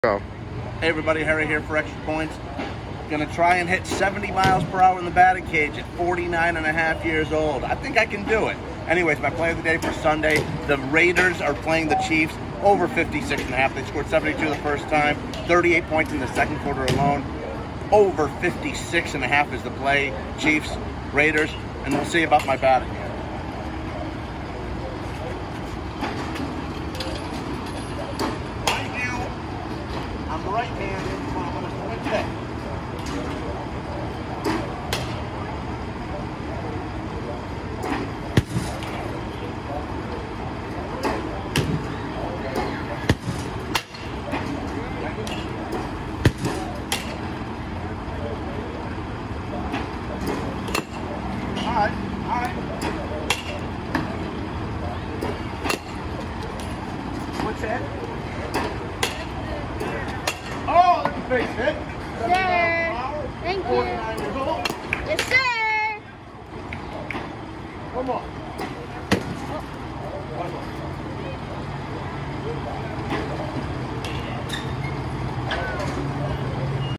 Go. Hey everybody, Harry here for Extra Points. Gonna try and hit 70 miles per hour in the batting cage at 49 and a half years old. I think I can do it. Anyways, my play of the day for Sunday, the Raiders are playing the Chiefs over 56 and a half. They scored 72 the first time, 38 points in the second quarter alone. Over 56 and a half is the play, Chiefs, Raiders, and we'll see about my batting. I'm right-handed, so I'm going to swing it. All right. What's that? Oh, that's a big hit. Sir, thank you. 49 years old. Yes, sir. Come on.